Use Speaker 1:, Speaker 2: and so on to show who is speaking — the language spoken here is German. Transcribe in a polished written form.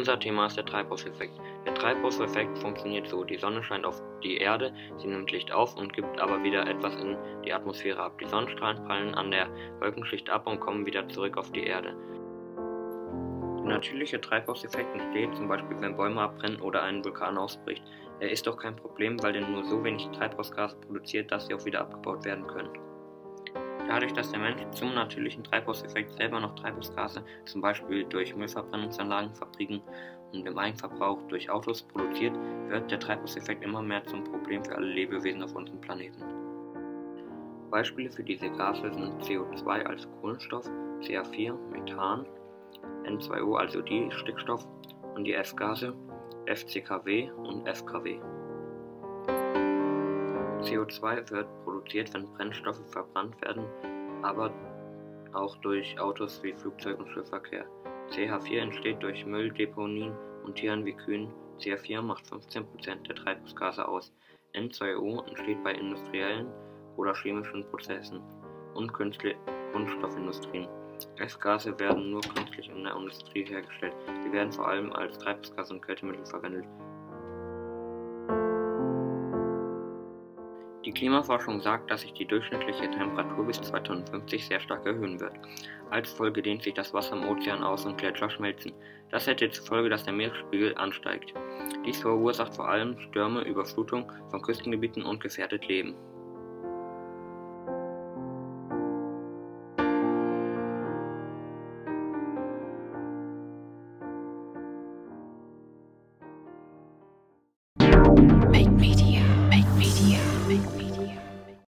Speaker 1: Unser Thema ist der Treibhauseffekt. Der Treibhauseffekt funktioniert so: Die Sonne scheint auf die Erde, sie nimmt Licht auf und gibt aber wieder etwas in die Atmosphäre ab. Die Sonnenstrahlen prallen an der Wolkenschicht ab und kommen wieder zurück auf die Erde. Der natürliche Treibhauseffekt entsteht zum Beispiel, wenn Bäume abbrennen oder ein Vulkan ausbricht. Er ist doch kein Problem, weil er nur so wenig Treibhausgase produziert, dass sie auch wieder abgebaut werden können. Dadurch, dass der Mensch zum natürlichen Treibhauseffekt selber noch Treibhausgase, zum Beispiel durch Müllverbrennungsanlagen, Fabriken und im Eigenverbrauch durch Autos produziert, wird der Treibhauseffekt immer mehr zum Problem für alle Lebewesen auf unserem Planeten. Beispiele für diese Gase sind CO2 also Kohlenstoff, CH4 Methan, N2O also Stickstoff und die F-Gase FCKW und FKW. CO2 wird produziert, wenn Brennstoffe verbrannt werden, aber auch durch Autos wie Flugzeug und Schiffsverkehr. CH4 entsteht durch Mülldeponien und Tieren wie Kühen. CH4 macht 15% der Treibhausgase aus. N2O entsteht bei industriellen oder chemischen Prozessen und Kunststoffindustrien. F-Gase werden nur künstlich in der Industrie hergestellt. Sie werden vor allem als Treibhausgase und Kältemittel verwendet. Die Klimaforschung sagt, dass sich die durchschnittliche Temperatur bis 2050 sehr stark erhöhen wird. Als Folge dehnt sich das Wasser im Ozean aus und Gletscher schmelzen. Das hätte zur Folge, dass der Meeresspiegel ansteigt. Dies verursacht vor allem Stürme, Überflutung von Küstengebieten und gefährdet Leben.